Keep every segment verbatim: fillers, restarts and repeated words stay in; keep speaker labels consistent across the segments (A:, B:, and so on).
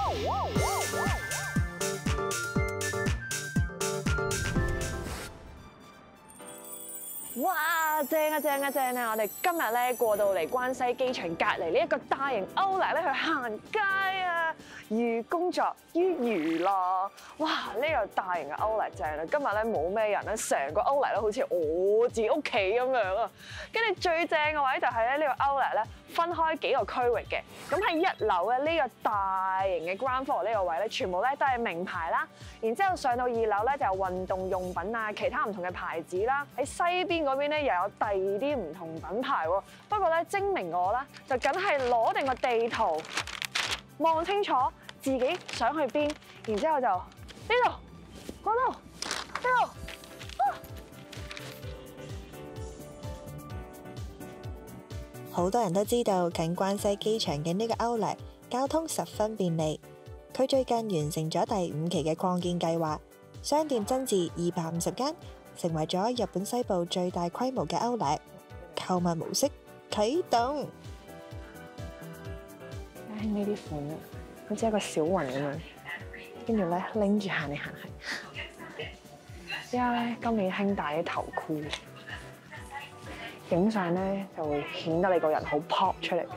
A: 哇，正啊正啊正啊！我哋今日咧過到嚟關西機場隔離呢一個大型 Outlet 咧去行街啊，寓工作於娛樂。哇！呢個大型嘅 Outlet 正啦，今日咧冇咩人咧，成個 Outlet 咧好似我自己屋企咁樣啊。跟住最正嘅位就係咧呢個 Outlet 咧分開幾個區域嘅。咁喺一樓嘅呢個大型嘅 ground floor 呢個位咧，全部咧都係名牌啦。然之後上到二樓咧就有運動用品啊，其他唔同嘅牌子啦。喺西邊嗰邊咧又有第二啲唔同品牌喎。不過咧精明我啦，就梗係攞定個地圖，望清楚自己想去邊，然之後就呢度、嗰度、呢度。
B: 好多人都知道近關西機場嘅呢個 Outlet 交通十分便利。佢最近完成咗第五期嘅擴建計劃，商店增至二百五十間，成為咗日本西部最大規模嘅 Outlet。購物模式啟動。
A: 唉，呢啲款啊，好似一個小雲咁樣，跟住咧拎住行嚟行去。而家咧今年興戴啲頭箍，影相咧就會顯得你個人好 pop 出嚟。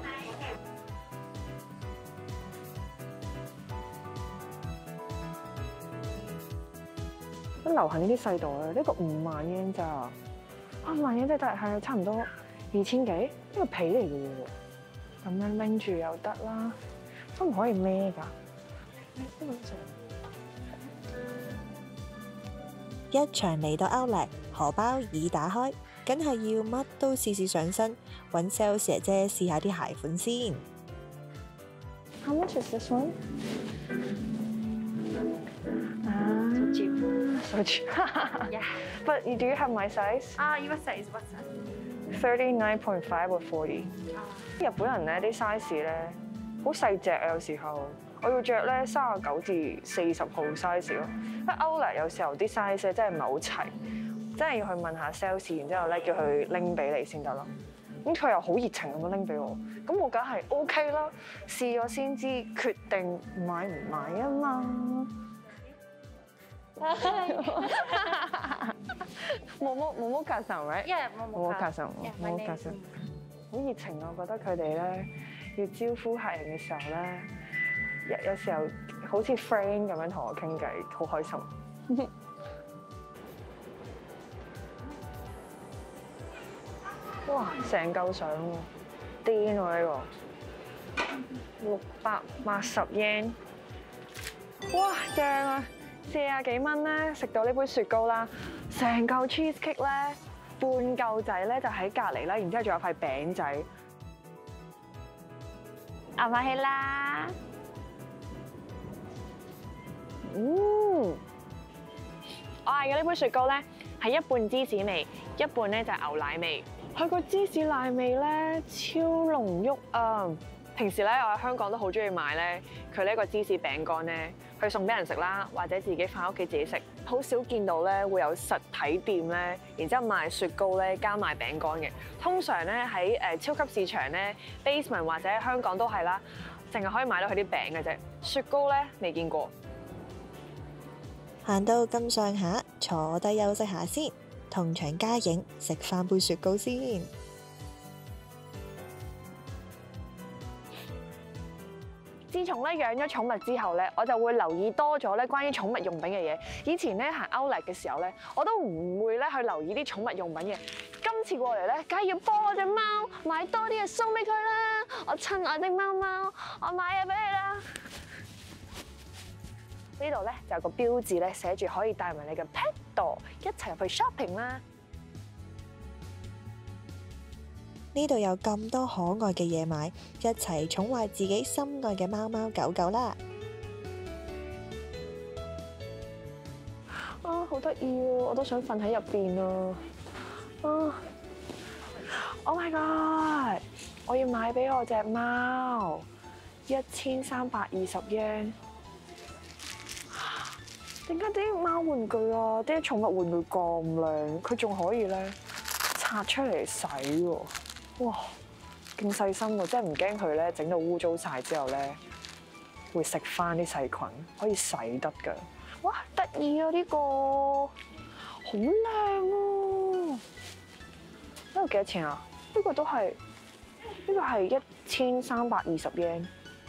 A: 都流行呢啲細袋啊！呢個五萬日圓咋？啊，五萬日圓即係係差唔多二千幾，呢個皮嚟嘅喎。咁樣拎住又得啦，都唔可以孭㗎。
B: 一場嚟到 Outlet，荷包已打開，梗係要乜都試試上身，揾 sales 姐姐試下啲鞋款先。
A: How much is this one? So cheap.
C: Yeah.
A: But do you have my size?
C: Ah, your size, what size?
A: thirty-nine point five or forty. 日本人咧啲 size 咧好細隻啊，有時候我要着咧三十九至四十號 size 咯。因為 Outlet 有時候啲 size 真係唔係好齊，真係要去問下 sales， 然之後咧叫佢拎俾你先得咯。咁佢又好熱情咁樣拎俾我，咁我梗係 OK 啦，試咗先知決定買唔買啊嘛。冇冇冇冇卡神 right？
C: Yeah，冇
A: 冇卡神，冇卡神，好熱情啊！我覺得佢哋咧要招呼客人嘅時候咧，有有時候好似 friend 咁樣同我傾偈，好開心。哇！成嚿相喎，癲喎呢個，六百八十日圓，哇正啊！四廿幾蚊咧，食到呢杯雪糕啦，成嚿 cheese cake 咧，半嚿仔咧就喺隔離啦，然之後仲有塊餅仔，咬埋起啦，嗯，我嗌嘅呢杯雪糕咧係一半芝士味，一半咧就係牛奶味，佢個芝士奶味咧超濃郁啊！平時咧我喺香港都好中意買咧佢呢個芝士餅乾咧。去送俾人食啦，或者自己翻屋企自己食，好少見到咧會有實體店咧，然之後賣雪糕咧加賣餅乾嘅。通常咧喺誒超級市場咧 basement 或者香港都係啦，淨係可以買到佢啲餅嘅啫。雪糕咧未見過。
B: 行到咁上下，坐低休息下先，同場加影，食翻杯雪糕先。
A: 自從咧養咗寵物之後咧，我就會留意多咗咧關於寵物用品嘅嘢。以前咧行 Outlet 嘅時候咧，我都唔會咧去留意啲寵物用品嘅。今次過嚟咧，梗係要幫我隻貓買多啲嘢送俾佢啦！我親愛的貓貓，我買嘢俾你啦！呢度咧就有個標誌咧，寫住可以帶埋你嘅 pet door 一齊入去 shopping 啦。
B: 呢度有咁多可愛嘅嘢買，一齊寵壞自己心愛嘅貓貓狗狗啦！
A: 啊，好得意喎！我都想瞓喺入邊啊！啊 ！Oh my god！我要買俾我隻貓，一千三百二十日圓。點解啲貓玩具啊，啲寵物玩具咁靚，佢仲可以咧拆出嚟洗喎？哇，勁細心喎！真係唔驚佢咧整到污糟晒之後咧， 會食翻啲細菌，可以洗得㗎。哇，得意啊！呢個好靚啊！呢個幾多錢啊？呢個都係呢個係一千三百二十 yen。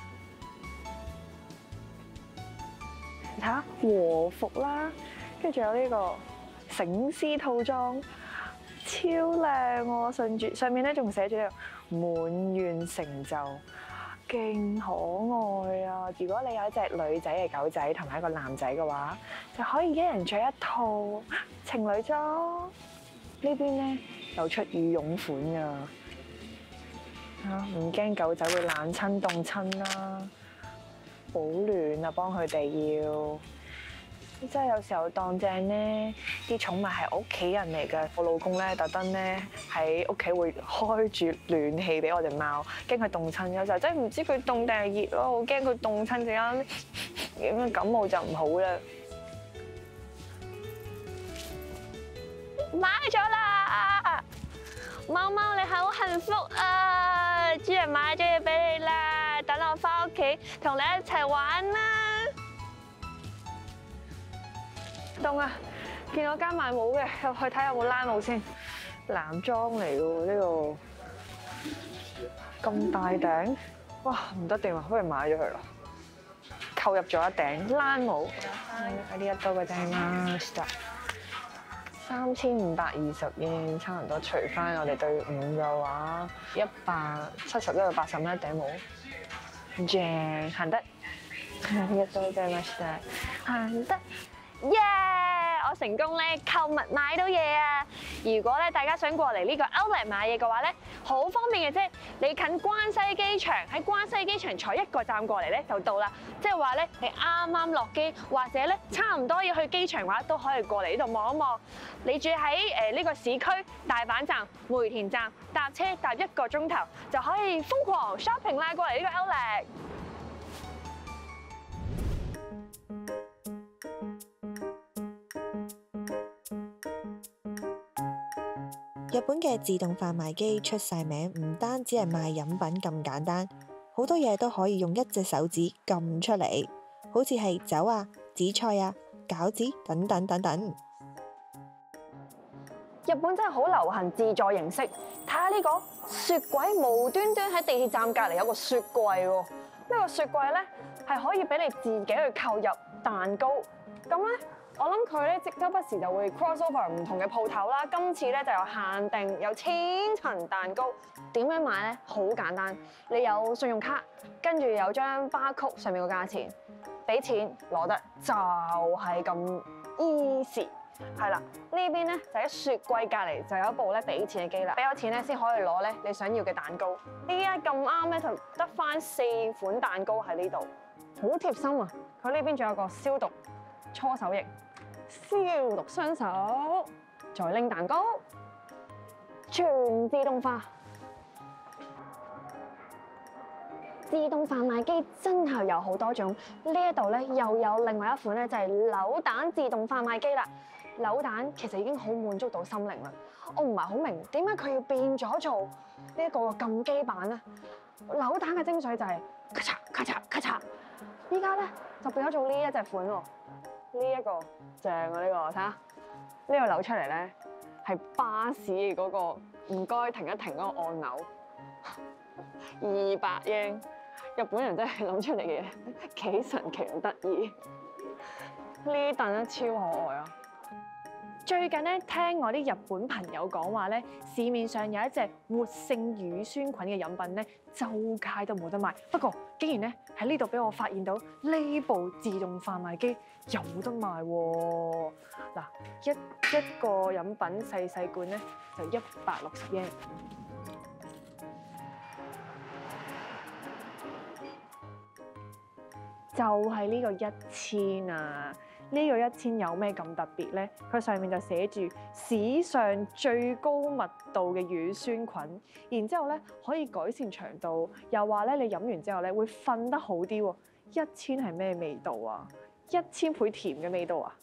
A: 你睇下和服啦，跟住仲有呢個醒獅套裝，超靚喎！順住上面咧仲寫住呢個滿願成就。勁可愛啊！如果你有一隻女仔嘅狗仔同埋一個男仔嘅話，就可以一人着一套情侶裝。呢邊咧有出羽絨款㗎，啊唔驚狗仔會冷親凍親啦，保暖啊幫佢哋要。真係有時候當正咧，啲寵物係屋企人嚟嘅。我老公咧特登咧喺屋企會開住暖氣俾我隻貓，驚佢凍親。有時候真係唔知佢凍定係熱咯，好驚佢凍親陣間咁樣感冒就唔好啦。買咗啦，貓貓你好幸福啊！主人買咗嘢俾你啦，等我翻屋企同你一齊玩啦。凍啊！見我間賣帽嘅，入去睇有冇拉帽先。男裝嚟嘅喎呢個，咁大頂，哇唔得掂啊！不如買咗佢啦。購入咗一頂拉帽，喺呢一度嘅頂啦，三千五百二十 yen，差唔多除翻我哋對五嘅話，一百七十一到八十蚊一頂帽，正行得。呢一度嘅頂啦，行得。耶！Yeah! 我成功咧購物買到嘢啊！如果咧大家想過嚟呢個 Outlet 買嘢嘅話咧，好方便嘅啫。你近關西機場，喺關西機場坐一個站過嚟咧就到啦。即係話咧，你啱啱落機或者咧差唔多要去機場嘅話，都可以過嚟呢度望一望。你住喺誒呢個市區大阪站、梅田站，搭車搭一個鐘頭就可以瘋狂 shopping 啦！過嚟呢個 Outlet。
B: 日本嘅自動販賣機出晒名，唔單止係賣飲品咁簡單，好多嘢都可以用一隻手指撳出嚟，好似係酒啊、紫菜啊、餃子等等等等。
A: 日本真係好流行自助形式，睇下呢個雪櫃，無端端喺地鐵站隔離有個雪櫃喎。呢個雪櫃咧係可以俾你自己去購入蛋糕，咁咧。我諗佢咧，即周不時就會 cross over 唔同嘅鋪頭啦。今次咧就有限定，有千層蛋糕。點樣買咧？好簡單，你有信用卡，跟住有張 barcode 上面個價錢，俾錢攞得就係咁 easy。係啦，呢邊咧就喺雪櫃隔離就有一部咧俾錢嘅機啦，俾咗錢咧先可以攞咧你想要嘅蛋糕。依家咁啱咧就得返四款蛋糕喺呢度，好貼心啊！佢呢邊仲有個消毒搓手液。消毒雙手，再拎蛋糕，全自動化。自動販賣機真係有好多種，呢一度咧又有另外一款咧就係扭蛋自動販賣機啦。扭蛋其實已經好滿足到心靈啦，我唔係好明點解佢要變咗做呢一個撳機版咧？扭蛋嘅精髓就係咔嚓咔嚓咔嚓，依家咧就變咗做呢一隻款喎。呢一個正啊！呢個睇下，呢個扭出嚟咧係巴士嘅嗰個唔該停一停嗰個按鈕，二百 yen。日本人真係諗出嚟嘅嘢幾神奇又得意。呢凳咧超可愛啊！最近咧聽我啲日本朋友講話咧，市面上有一隻活性乳酸菌嘅飲品咧，周街都冇得賣。不過竟然咧喺呢度俾我發現到呢部自動販賣機有得賣喎！嗱，一一個飲品細細罐咧就一百六十 yen。就係呢個一千啊！呢個一千有咩咁特別咧？佢上面就寫住史上最高密度嘅乳酸菌，然之後咧可以改善腸道，又話咧你飲完之後咧會瞓得好啲喎。一千係咩味道啊？一千倍甜嘅味道啊！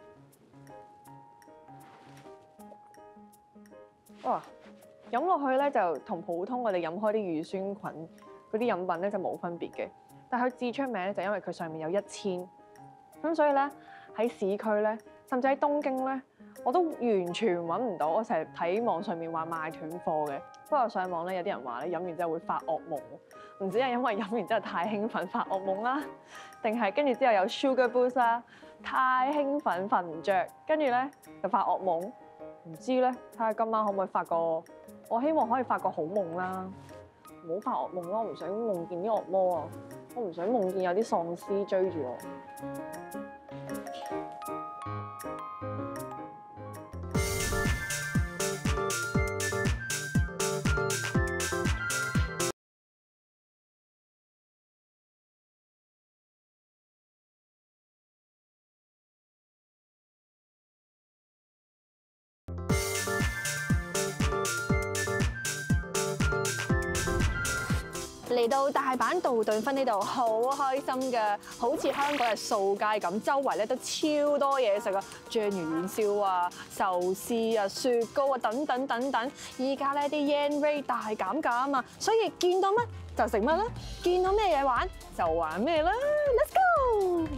A: 哇！飲落去咧就同普通我哋飲開啲乳酸菌嗰啲飲品咧就冇分別嘅。 但係佢至出名咧就因為佢上面有一千，咁所以咧喺市區咧，甚至喺東京咧，我都完全揾唔到。我成日睇網上面話賣斷貨嘅，不過上網咧有啲人話咧飲完之後會發噩夢，唔知係因為飲完之後太興奮發噩夢啦，定係跟住之後有 sugar boost 啦，太興奮瞓唔着，跟住咧就發噩夢。唔知咧，睇下今晚可唔可以發個，我希望可以發個好夢啦，唔好發噩夢咯，我唔想夢見啲惡魔啊，我唔想夢見有啲喪屍追住我。嚟到大阪道頓堀呢度好開心㗎，好似香港嘅掃街咁，周圍咧都超多嘢食啊，章魚丸燒啊、壽司啊、雪糕啊等等等等。依家咧啲 yen rate 大減價啊嘛，所以見到乜就食乜啦，見到咩嘢玩就玩咩啦 ，Let's go！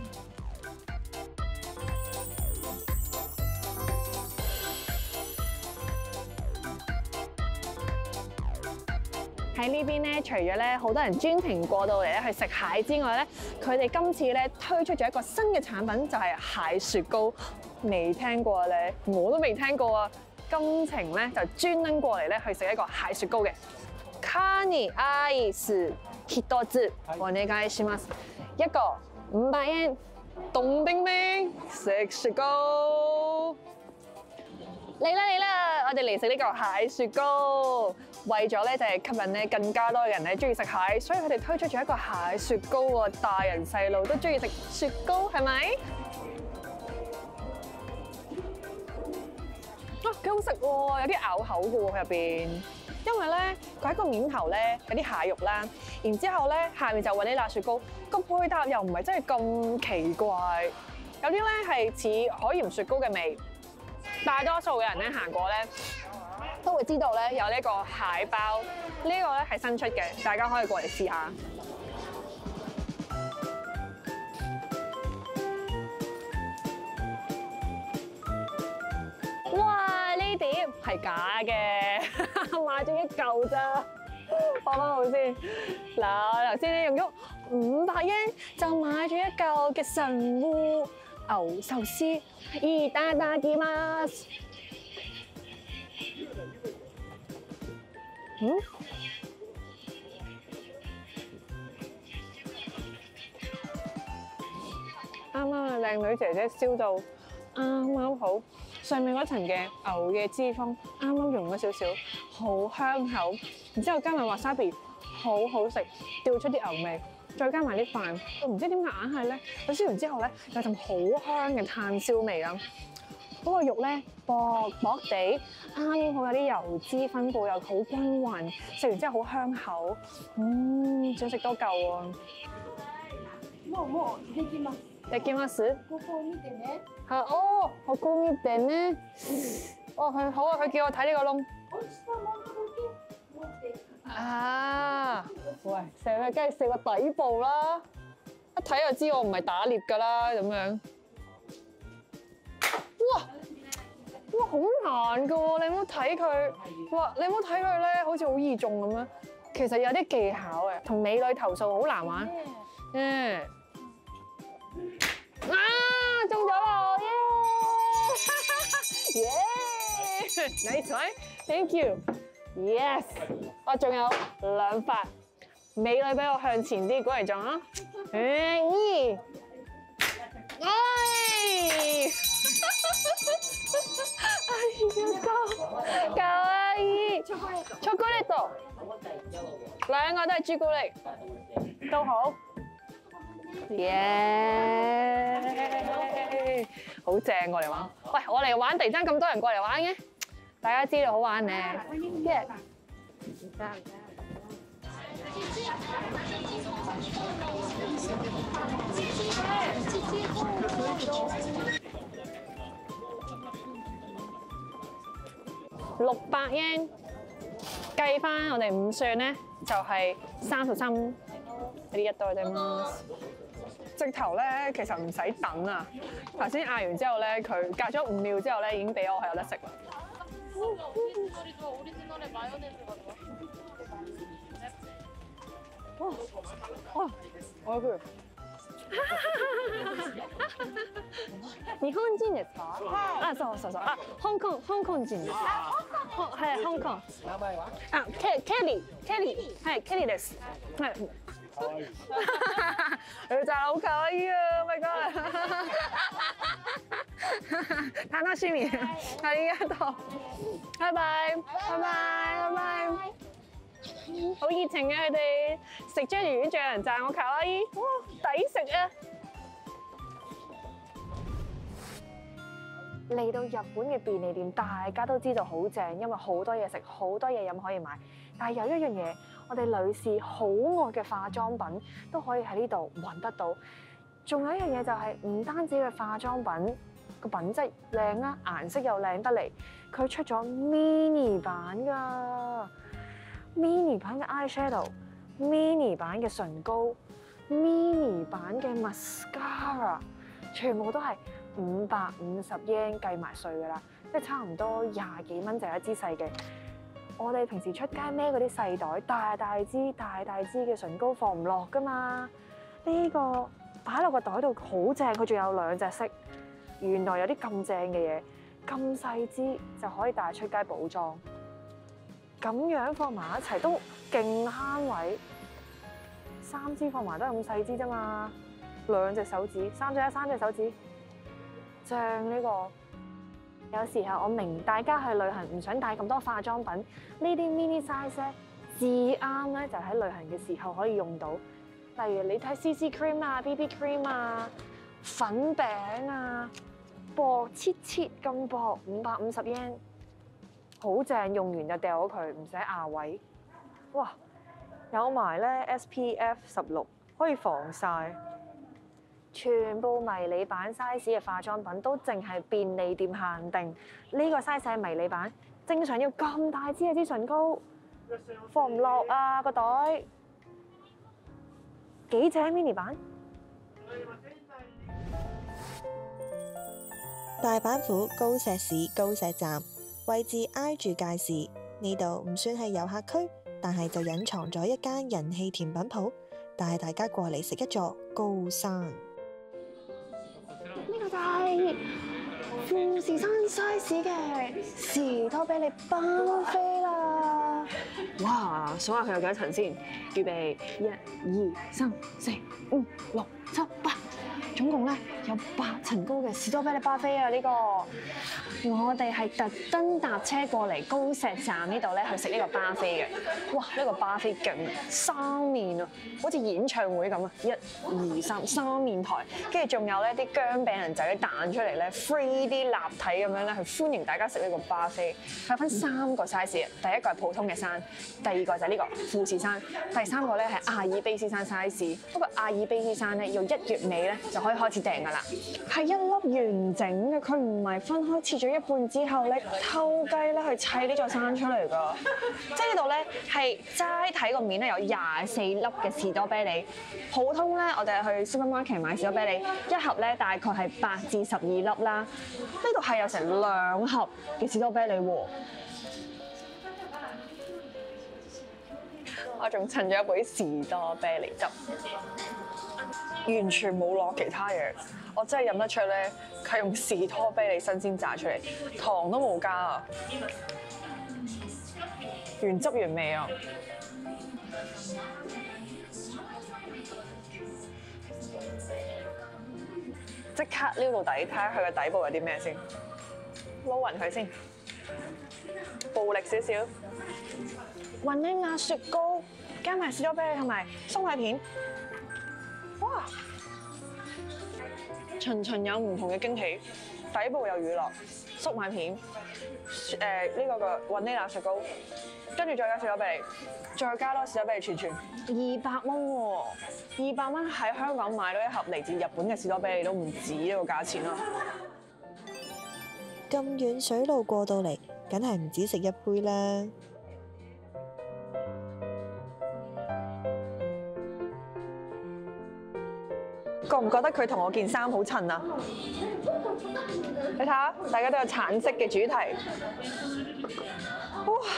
A: 喺呢邊咧，除咗咧好多人專程過到嚟咧去食蟹之外咧，佢哋今次咧推出咗一個新嘅產品，就係蟹雪糕。未聽過咧，我都未聽過啊！今程咧就專登過嚟咧去食一個蟹雪糕嘅。カニアイス一つお願いします。一個五百円，凍冰冰食雪糕。嚟啦嚟啦！我哋嚟食呢個蟹雪糕，為咗咧就係吸引咧更加多嘅人咧中意食蟹，所以佢哋推出咗一個蟹雪糕喎，大人細路都中意食雪糕，係咪？啊，幾好食喎，有啲咬口嘅喎佢入邊，因為咧佢喺個面頭咧有啲蟹肉啦，然之後咧下面就揾啲辣雪糕，個配搭又唔係真係咁奇怪，有啲咧係似海鹽雪糕嘅味。大多數嘅人咧行過咧，都會知道咧有呢個蟹包，呢個咧係新出嘅，大家可以過嚟試下。哇！呢碟係假嘅，買咗一嚿咋，放翻好先。嗱，我頭先咧用咗五百yen就買咗一嚿嘅神戶牛壽司，いただきます。嗯？啱啱啊，靚女姐姐燒到啱啱好，上面嗰層嘅牛嘅脂肪啱啱溶咗少少，好香口。然之後加埋 wasabi，好好食，調出啲牛味。再加埋啲飯，我唔知點解硬係咧，佢燒完之後咧有陣好香嘅炭燒味啊！嗰個肉咧薄薄地，啱啱好有啲油脂分佈又好均勻，食完之後好香口，嗯，想食多嚿啊！
C: もうもうできます。
A: できます？
C: ここを見てね。
A: 係哦，我高見定咧，哦佢好啊，佢叫我睇呢個窿。
C: 落ちたものだけ持って。
A: 啊！喂，食咩？梗係食個底部啦，一睇就知我唔係打獵㗎啦，咁樣。哇！哇，好難㗎喎！你有冇睇佢？哇！你有冇睇佢咧？好似好易中咁樣。其實有啲技巧嘅，同美女投訴好難玩。嗯。啊！中咗啦！耶！耶！Nice one，thank you。Yes， 我仲有兩發，美女俾我向前啲，過嚟撞啊！誒咦，哎，哎呀，夠夠啊姨，朱古力朱古力度，兩個都係朱古力，都好，耶！好正過嚟玩，喂，我嚟玩，突然間咁多人過嚟玩嘅。大家知道好玩咧，即係六百yen計翻我哋五算咧，就係三十三呢一堆啫嘛。直頭咧，其實唔使等啊！頭先嗌完之後咧，佢隔咗五秒之後咧，已經俾我係有得食啦。哇！哇！我有句。日本人ですか？あ、そうそうそう。あ、香港香港人です。はい、香港。名前は？あ、ケケリーケリーはいケリーです。はい。女仔好可愛啊 ！Oh my god！楽しみ。ありがとう。拜拜，拜拜，拜拜。好熱情嘅佢哋食章魚丸，仲有人讚我卡哇伊，哇抵食啊！嚟到日本嘅便利店，大家都知道好正，因為好多嘢食，好多嘢飲可以買。但係有一樣嘢，我哋女士好愛嘅化妝品都可以喺呢度揾得到。仲有一樣嘢就係唔單止嘅化妝品個品質靚啦，顏色又靚得嚟，佢出咗 mini 版㗎。mini 版嘅 eyeshadow、mini 版嘅唇膏、mini 版嘅 mascara， 全部都係五百五十 yen 計埋稅㗎啦，即係差唔多廿幾蚊就一支細嘅。我哋平時出街孭嗰啲細袋，大大支、大大支嘅唇膏放唔落㗎嘛。呢個擺落個袋度好正，佢仲有兩隻色。原來有啲咁正嘅嘢，咁細支就可以帶出街補妝。咁樣放埋一齊都勁慳位，三支放埋都係咁細支啫嘛，兩隻手指，三隻一三隻手指，正呢個。有時候我明大家去旅行唔想帶咁多化妝品，呢啲 mini size 咧至啱咧，就喺旅行嘅時候可以用到。例如你睇 C C cream 啊、B B cream 啊、粉餅啊，薄切切咁薄，五百五十 yen。好正，用完就掉咗佢，唔使壓位。哇！有埋咧 S P F 十六，可以防曬。全部迷你版 size 嘅化妝品都淨係便利店限定。呢個 size 係迷你版，正常要咁大支嘅支唇膏，放唔落啊個袋。幾正 mini 版？
B: 大阪府高石市高石站。位置挨住街市，呢度唔算係遊客區，但係就隱藏咗一間人氣甜品鋪，帶大家過嚟食一座高山。
A: 呢個就係富士山 size 嘅士多啤梨巴菲啦！哇，數下佢有幾多層先？預備一、二、三、四、五、六、七、八，總共咧有八層高嘅士多啤梨巴菲啊！呢個我哋係特登搭車過嚟高石站呢度咧去食呢個巴菲嘅。哇！呢個巴菲勁，三面啊，好似演唱會咁啊！一、二、三，三面台，跟住仲有咧啲薑餅人仔彈出嚟咧 ，three D 立體咁樣咧去歡迎大家食呢個巴菲。佢分三個 size，第一個係普通嘅山，第二個就係呢個富士山，第三個咧係阿爾卑斯山 size。不過阿爾卑斯山咧要一月尾咧就可以開始訂㗎啦，係一粒完整嘅，佢唔係分開切咗一半之後咧偷雞咧去砌呢座山出嚟㗎。即係呢度咧係齋睇個面咧有廿四粒嘅士多啤梨，普通咧我哋去 supermarket 買士多啤梨一盒咧大概係八至十二粒啦，呢度係有成兩盒嘅士多啤梨喎。我仲襯咗一杯士多啤梨汁，完全冇落其他嘢，我真係飲得出咧，佢用士多啤梨新鮮榨出嚟，糖都冇加啊，原汁原味啊！即刻撩到底，睇下佢嘅底部有啲咩先，撈勻佢先，暴力少少。雲呢亞雪糕，加埋士多啤梨同埋鬆蟹片，哇！循循有唔同嘅驚喜，底部有乳酪、粟米片，誒、呃、呢、這個個雲呢亞雪糕，跟住再加士多啤梨，再加多士多啤梨串串，二百蚊喎！二百蚊喺香港買到一盒嚟自日本嘅士多啤梨都唔止呢個價錢啦。
B: 咁遠水路過到嚟，梗係唔止食一杯啦。
A: 覺唔覺得佢同我件衫好襯啊？你睇下，大家都有橙色嘅主題。哇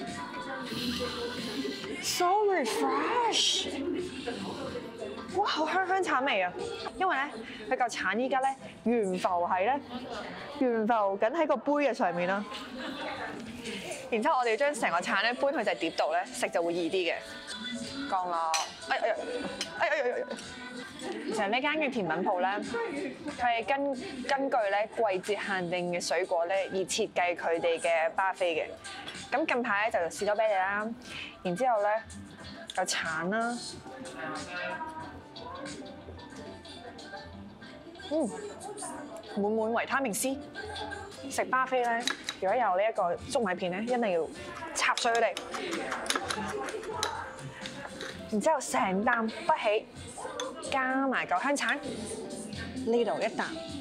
A: ，so refresh！ 哇，好香香橙味啊！因為咧，佢嚿橙依家咧懸浮喺咧懸浮緊喺個杯嘅上面啦。然之後我哋要將成個橙咧搬去隻碟度咧，食就會易啲嘅。降落，哎哎呀，哎哎呀呀！其實呢間嘅甜品鋪咧，佢係根根據咧季節限定嘅水果咧而設計佢哋嘅巴菲嘅。咁近排咧就士多啤梨啦，然之後咧有橙啦，嗯，滿滿維他命 C。食巴菲咧，如果有呢一個粟米片咧，一定要插水佢哋。然之後成啖不起，加埋嚿香橙，呢度一啖。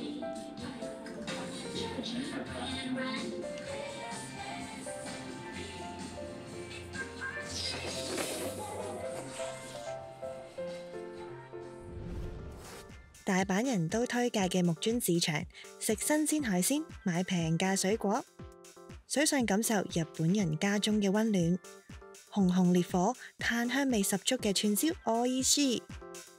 B: 大阪人都推介嘅木磚市場，食新鮮海鮮，買平價水果，水上感受日本人家中嘅溫暖。紅紅烈火、炭香味十足嘅串燒，愛意思。